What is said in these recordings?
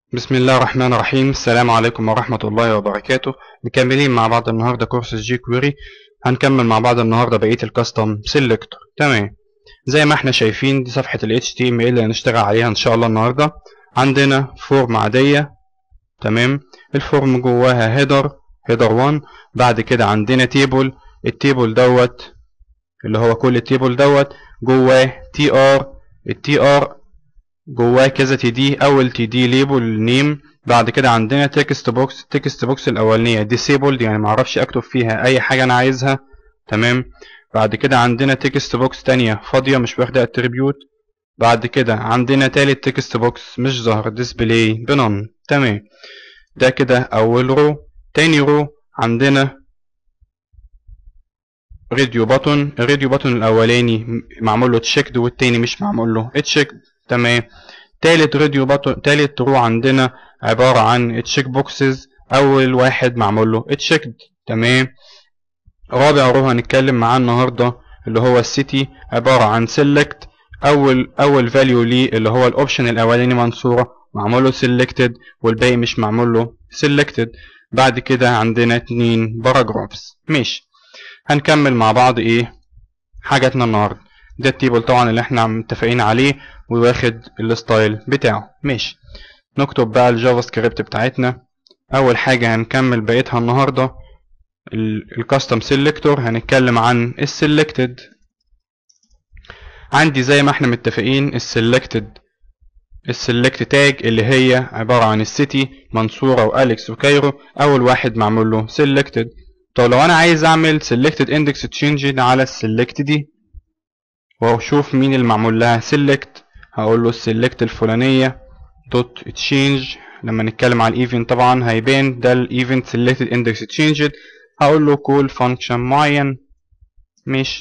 بسم الله الرحمن الرحيم. السلام عليكم ورحمة الله وبركاته. مكملين مع بعض النهاردة كورس الجي كويري. هنكمل مع بعض النهاردة بقية الكاستم سيلكتور. تمام، زي ما احنا شايفين دي صفحة ال HTML اللي هنشتغل عليها ان شاء الله النهاردة. عندنا فورم عادية. تمام، الفورم جواها هيدر 1. بعد كده عندنا تيبل. التيبل دوت اللي هو كل التيبل دوت جواه التي ار جواه كذا تي دي. اول تي دي ليبل نيم. بعد كده عندنا تكست بوكس. التكست بوكس الاولانيه ديسيبلد، يعني معرفش اكتب فيها اي حاجه انا عايزها. تمام، بعد كده عندنا تكست بوكس تانية فاضيه مش واخده اتريبيوت. بعد كده عندنا تالت تكست بوكس مش ظاهر ديسبلاي بنون. تمام، ده كده اول رو. تاني رو عندنا راديو بutton. الراديو بutton الاولاني معمول له تشيكد والتاني مش معمول له تشيكد. تمام، تالت رو عندنا عبارة عن تشيك بوكسز. أول واحد معمول له تشيكد. تمام، رابع رو هنتكلم معاه النهاردة اللي هو السيتي، عبارة عن سيلكت. أول فاليو ليه اللي هو الأوبشن الأولاني منصورة معمول له سيلكتد والباقي مش معمول له سيلكتد. بعد كده عندنا 2 باراجرافز. ماشي، هنكمل مع بعض حاجاتنا النهارده. ده التيبل طبعا اللي احنا متفقين عليه وواخد الستايل بتاعه. ماشي، نكتب بقى الجافا سكريبت بتاعتنا. اول حاجه هنكمل بقيتها النهارده الكاستم سيلكتور. هنتكلم عن السيلكتد. عندي زي ما احنا متفقين السيلكت تاج اللي هي عباره عن السيتي منصوره واليكس وكايرو. اول واحد معمول له سيلكتد. طب لو انا عايز اعمل سيلكتد اندكس تشينج على السيلكت دي واشوف مين اللي معمول لها سيلكت، هقول له السيلكت الفلانيه دوت تشينج. لما نتكلم على الايفنت طبعا هيبان ده الايفنت سيلكتد اندكس تشينجد. هقول له كول فانكشن معين. مش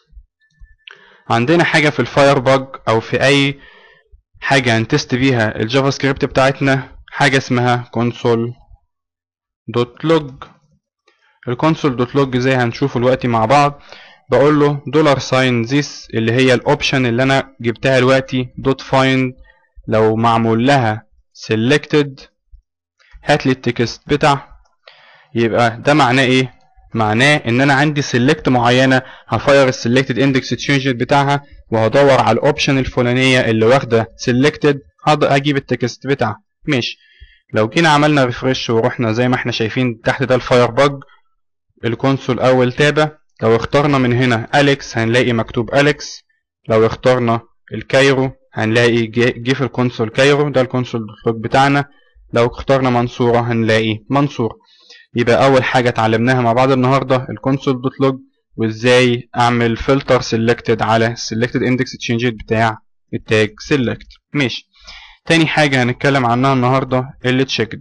عندنا حاجه في الفاير باج او في اي حاجه هنتست بيها الجافا سكريبت بتاعتنا حاجه اسمها console دوت لوج. الكونسول دوت لوج زي هنشوفه دلوقتي مع بعض. بقول له $this اللي هي الاوبشن اللي انا جبتها دلوقتي دوت فايند لو معمول لها selected هات لي التكست بتاعها. يبقى ده معناه ايه؟ معناه ان انا عندي select معينه هفاير السلكتد اندكس تشينج بتاعها وهدور على الاوبشن الفلانيه اللي واخده selected هجيب التكست بتاعها. ماشي، لو جينا عملنا ريفرش ورحنا زي ما احنا شايفين تحت ده الفاير باج الكونسول اول تابه. لو اخترنا من هنا أليكس هنلاقي مكتوب أليكس. لو اخترنا الكايرو هنلاقي جه في الكونسول كايرو، ده الكونسول دوت بتاعنا. لو اخترنا منصورة هنلاقي منصور. يبقى أول حاجة اتعلمناها مع بعض النهاردة الكونسول دوت لوج وازاي أعمل فلتر سيلكتد على السيلكتد اندكس تشينجد بتاع التاج سيلكت. ماشي، تاني حاجة هنتكلم عنها النهاردة اللي تشيكد.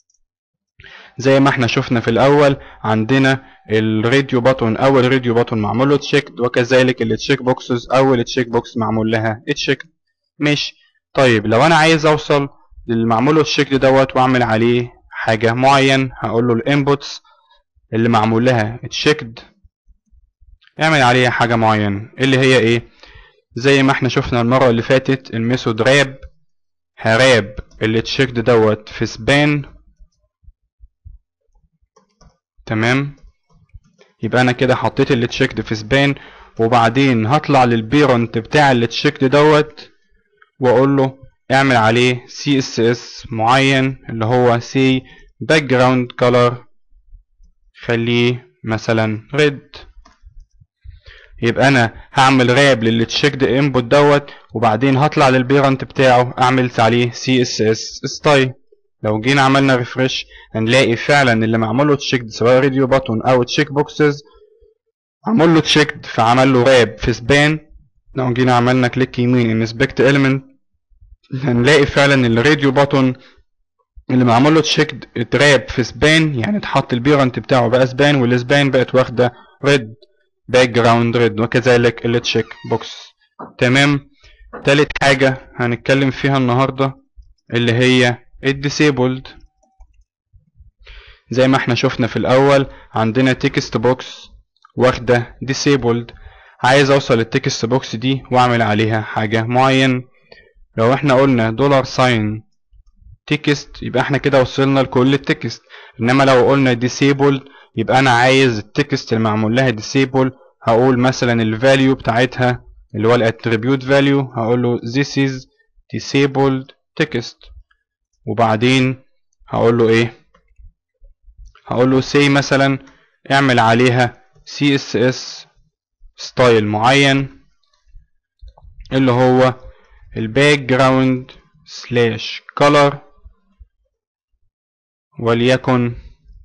زي ما احنا شفنا في الاول عندنا الراديو باتون. اول راديو باتون معمول له تشيك وكذلك التشيك بوكسز اول تشيك بوكس معمول لها تشيك. ماشي، طيب لو انا عايز اوصل للمعمول له تشيك دوت واعمل عليه حاجه معين هقول له الانبوتس اللي معمول لها تشيكد اعمل عليها حاجه معينه اللي هي ايه. زي ما احنا شفنا المره اللي فاتت الميثود راب هراب اللي تشيكد دوت في سبان. تمام، يبقى انا كده حطيت اللي تشيكد في سبان وبعدين هطلع للبيرنت بتاع اللي تشيكد دوت واقول له اعمل عليه CSS معين اللي هو سي باك كولر خليه مثلا ريد. يبقى انا هعمل راب للي تشيكد انبوت دوت وبعدين هطلع للبيرنت بتاعه اعمل عليه CSS ستايل. لو جينا عملنا ريفرش هنلاقي فعلا اللي معمول له تشيكد سواء راديو باتون او تشيك بوكسز عمل له تشيكد فعمل له راب في سبان. لو جينا عملنا كليك يمين انسبكت اليمنت هنلاقي فعلا الراديو باتون اللي معمول له تشيكد اتراب في سبان، يعني اتحط البيرنت بتاعه بقى سبان والسبان بقت واخده ريد باك جراوند ريد وكذلك التشيك بوكس. تمام، تالت حاجه هنتكلم فيها النهارده اللي هي الديسيبلد. زي ما احنا شفنا في الاول عندنا تكست بوكس واخده disabled. عايز اوصل للتكست بوكس دي واعمل عليها حاجه معين. لو احنا قلنا $، تكست يبقى احنا كده وصلنا لكل التكست. انما لو قلنا disable يبقى انا عايز التكست اللي معمول لها disable، هقول مثلا الفاليو بتاعتها اللي هو الاتريبيوت فاليو، هقول له this is disabled text، وبعدين هقول له ايه، هقول له say مثلا اعمل عليها CSS ستايل معين اللي هو الباك جراوند سلاش color، وليكن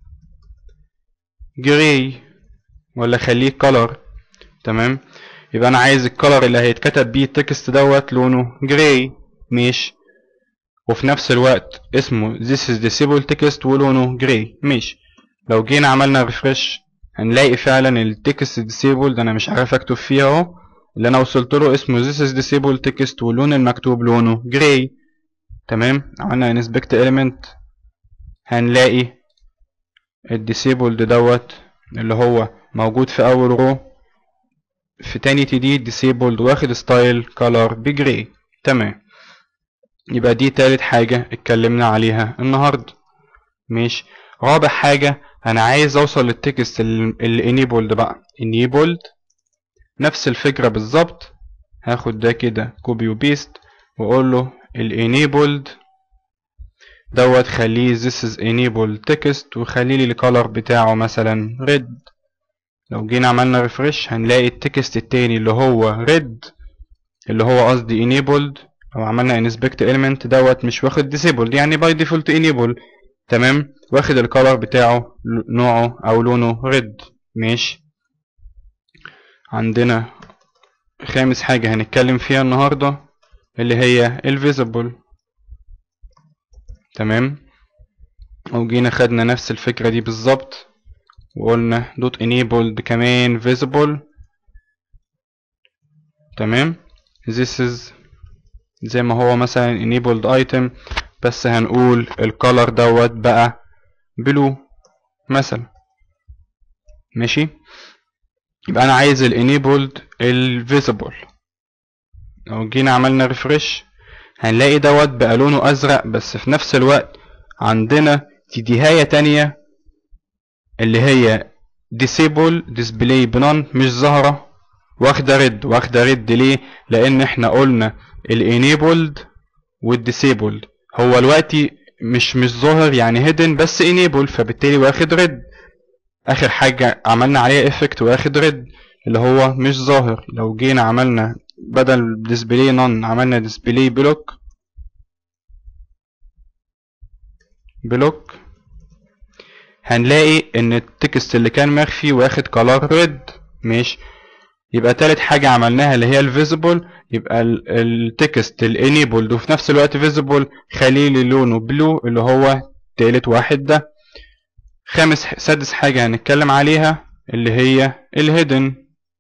جراي، ولا خليه color. تمام، يبقى انا عايز الكلر اللي هيتكتب بيه التكست دوت لونه جراي، ماشي، وفي نفس الوقت اسمه this is disabled text ولونه جراي، ماشي. لو جينا عملنا ريفرش هنلاقي فعلا التكست disabled، انا مش عارف اكتب فيها اهو، اللي انا وصلت له اسمه this is disabled text واللون المكتوب لونه جراي. تمام، عملنا inspect element هنلاقي الديسيبلد دوت اللي هو موجود في اول رو في تاني تي disabled واخد ستايل color بجراي. تمام، يبقى دي تالت حاجة اتكلمنا عليها النهاردة، ماشي. رابع حاجة انا عايز اوصل للتكست اللي enabled بقى، enabled نفس الفكرة بالظبط، هاخد ده كده كوبي وبيست واقول له enabled دوت خليه this is enabled text وخلي لي الكالر بتاعه مثلا red. لو جينا عملنا ريفرش هنلاقي التكست التاني اللي هو red اللي هو قصدي enabled، لو عملنا inspect element دوت مش واخد disabled يعني by default enable. تمام، واخد الكالر بتاعه نوعه او لونه red، ماشي. عندنا خامس حاجة هنتكلم فيها النهاردة اللي هي الفيزيبل. تمام، او جينا خدنا نفس الفكرة دي بالظبط وقلنا دوت enabled كمان visible. تمام، this is زي ما هو مثلا enabled item بس هنقول الكالر دوت بقى blue مثلا، ماشي. يبقى انا عايز ال enabled ال visible. لو جينا عملنا refresh هنلاقي دوت بقى لونه ازرق، بس في نفس الوقت عندنا تديهاية تانية اللي هي disable display بنون مش ظاهرة واخدة ريد. واخدة ريد ليه؟ لان احنا قلنا ال enabled وال disabled هو دلوقتي مش ظاهر يعني hidden بس enable، فبالتالي واخد ريد. اخر حاجة عملنا عليها effect واخد ريد اللي هو مش ظاهر. لو جينا عملنا بدل display none عملنا display block هنلاقي ان التكست اللي كان مخفي واخد color red، ماشي. يبقى تالت حاجة عملناها اللي هي الفيزيبل، يبقى التكست الانيبلد وفي نفس الوقت فيزيبل خليه لي لونه بلو اللي هو تالت واحد ده. سادس حاجة هنتكلم عليها اللي هي الهيدن.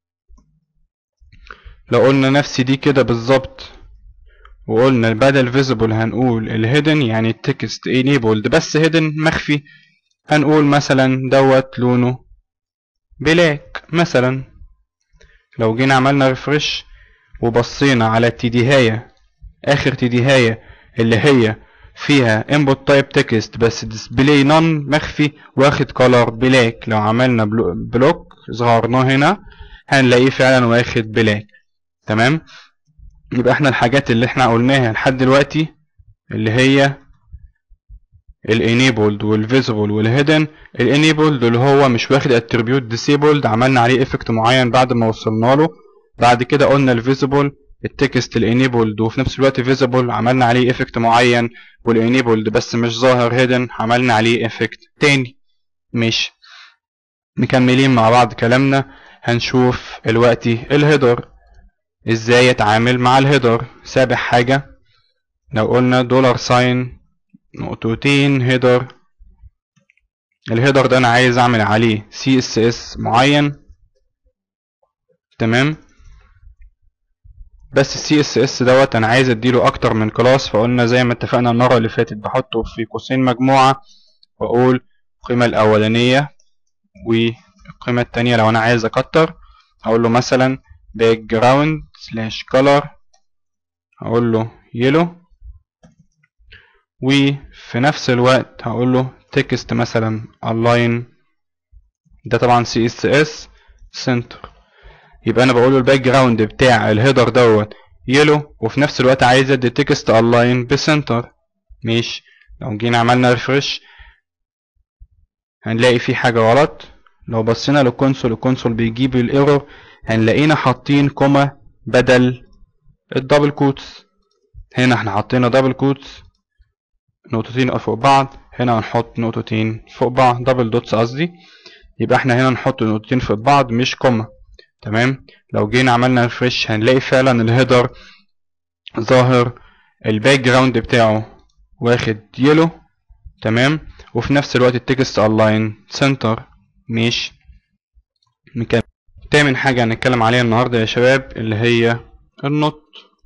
لو قلنا نفس دي كده بالظبط وقلنا بدل فيزيبل هنقول الهيدن يعني التكست انيبلد بس هيدن مخفي، هنقول مثلا دوت لونه بلاك مثلا. لو جينا عملنا ريفرش وبصينا على التديهاية اخر تديهاية اللي هي فيها input type text بس display none مخفي واخد color بلاك، لو عملنا بلوك صغرناه هنا هنلاقيه فعلا واخد بلاك. تمام، يبقى احنا الحاجات اللي احنا قلناها لحد دلوقتي اللي هي enabled والvisible والhidden. enabled اللي هو مش واخد attribute disabled عملنا عليه effect معين بعد ما وصلنا له. بعد كده قلنا الvisible التكست enabled وفي نفس الوقت visible عملنا عليه effect معين، والاnenabled بس مش ظاهر hidden عملنا عليه effect تاني. ماشي، مكملين مع بعض كلامنا. هنشوف دلوقتي الهيدر ازاي اتعامل مع الهيدر. سابع حاجة لو قلنا $sign نقطتين هيدر، الهيدر ده انا عايز اعمل عليه CSS معين. تمام، بس السي اس اس دوت انا عايز اديله اكتر من كلاس، فقلنا زي ما اتفقنا المره اللي فاتت بحطه في قوسين مجموعه واقول القيمه الاولانيه والقيمه الثانيه. لو انا عايز اكتر هقول له مثلا background/color هقول له yellow، وفي نفس الوقت هقول له تكست مثلا align، ده طبعا CSS center. يبقى انا بقول له الباك جراوند بتاع الهيدر دوت يلو، وفي نفس الوقت عايز ادي تكست align بسنتر. ماشي. لو جينا عملنا ريفرش هنلاقي في حاجة غلط. لو بصينا للكونسول، الكونسول بيجيب الايرور، هنلاقينا حاطين كوما بدل الدبل كوتس. هنا احنا حطينا دبل كوتس، نقطتين فوق بعض، هنا هنحط نقطتين فوق بعض، دبل دوتس قصدي. يبقى احنا هنا نحط نقطتين فوق بعض مش كوما. تمام. لو جينا عملنا ريفرش هنلاقي فعلا الهيدر ظاهر الباك جراوند بتاعه واخد يلو. تمام. وفي نفس الوقت التكست الاين سنتر. مش نكمل. تامن حاجة هنتكلم عليها النهاردة يا شباب اللي هي النوت.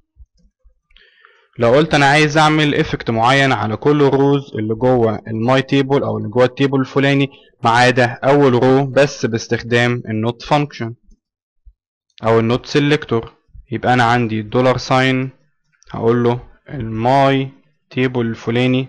لو قلت انا عايز اعمل افكت معين على كل الروز اللي جوه الماي تيبل او اللي جوه التيبل الفلاني ما عدا اول رو بس باستخدام النوت فانكشن او النوت سيلكتور، يبقى انا عندي دولار ساين هقول له الماي تيبل الفلاني.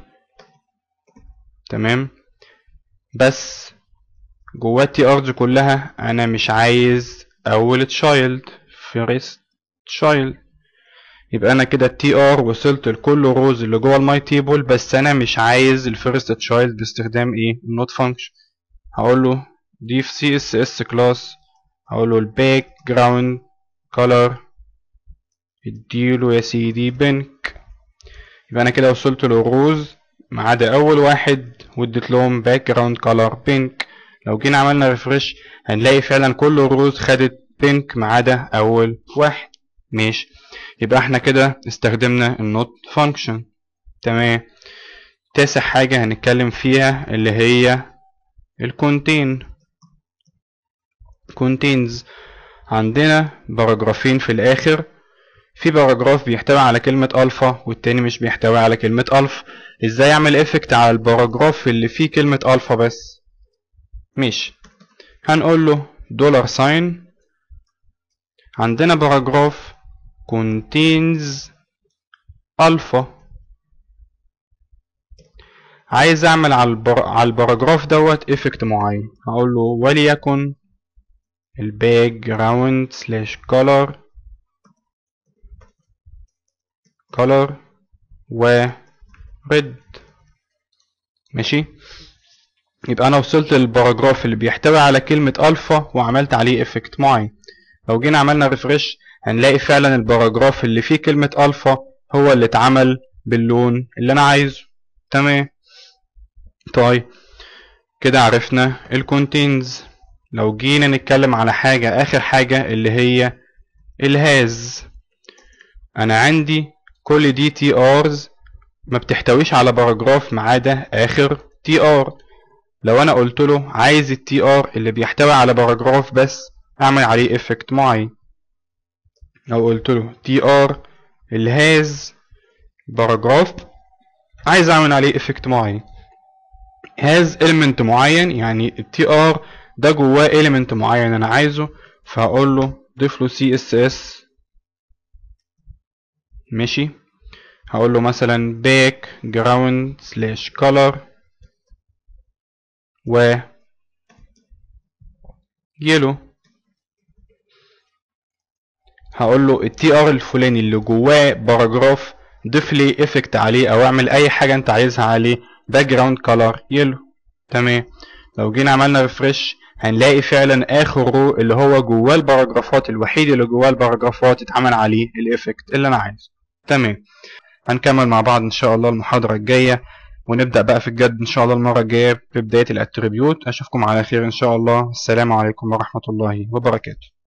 تمام. بس جوه التي ارز كلها انا مش عايز اول تشايلد فيرست تشايلد. يبقى انا كده التي ار وصلت لكل روز اللي جوه الماي تيبل، بس انا مش عايز الفيرست تشايلد باستخدام ايه النوت فانكشن. هقول له ضيف سي اس اس كلاس، هقول له الباك جراوند كولر اديله يا سيدي بينك. يبقى انا كده وصلت للروز ما عدا اول واحد واديت لهم باك جراوند كولر بينك. لو جينا عملنا ريفرش هنلاقي فعلا كل الروز خدت بينك ما عدا اول واحد. ماشي. يبقى احنا كده استخدمنا النوت فانكشن. تمام. تاسع حاجة هنتكلم فيها اللي هي الكونتين. كونتينز عندنا باراجرافين في الاخر، في باراجراف بيحتوي على كلمة الفا والتاني مش بيحتوي على كلمة الفا. ازاي اعمل افكت على الباراجراف اللي فيه كلمة الفا بس؟ ماشي. هنقول له دولار ساين، عندنا باراجراف contains الفا، عايز اعمل على الباراجراف دوت افكت معين. هقول له وليكن الباك جراوند سلاش color و red. ماشي. يبقى انا وصلت للباراجراف اللي بيحتوي على كلمة الفا وعملت عليه افكت معين. لو جينا عملنا ريفرش هنلاقي فعلا الباراجراف اللي فيه كلمة الفا هو اللي اتعمل باللون اللي انا عايزه. تمام. طيب كده عرفنا الكونتينز. لو جينا نتكلم على حاجة اخر حاجة اللي هي الهاز. انا عندي كل دي تي ارز ما بتحتويش على باراجراف ما عدا اخر تي ار. لو انا قلت له عايز التي ار اللي بيحتوي على باراجراف بس اعمل عليه افكت معين. لو قلت له تي ار اللي هاز باراجراف عايز اعمل عليه افكت معين. هاز element معين يعني التي ار ده جواه element معين انا عايزه، فهقول له ضيف له سي اس اس. ماشي. هقول له مثلا باك جراوند سلاش color و يلو. هقول له التي ار الفلاني اللي جواه باراجراف ضيف لي افكت عليه او اعمل اي حاجه انت عايزها عليه باك جراوند كلر يلو. تمام. لو جينا عملنا ريفرش هنلاقي فعلا اخر رو اللي هو جواه الباراجرافات الوحيد اللي جواه الباراجرافات اتعمل عليه الافكت اللي انا عايزه. تمام. هنكمل مع بعض ان شاء الله المحاضره الجايه ونبدا بقى في الجد ان شاء الله المره الجايه ببدايه الاتريبيوت. اشوفكم على خير ان شاء الله. السلام عليكم ورحمه الله وبركاته.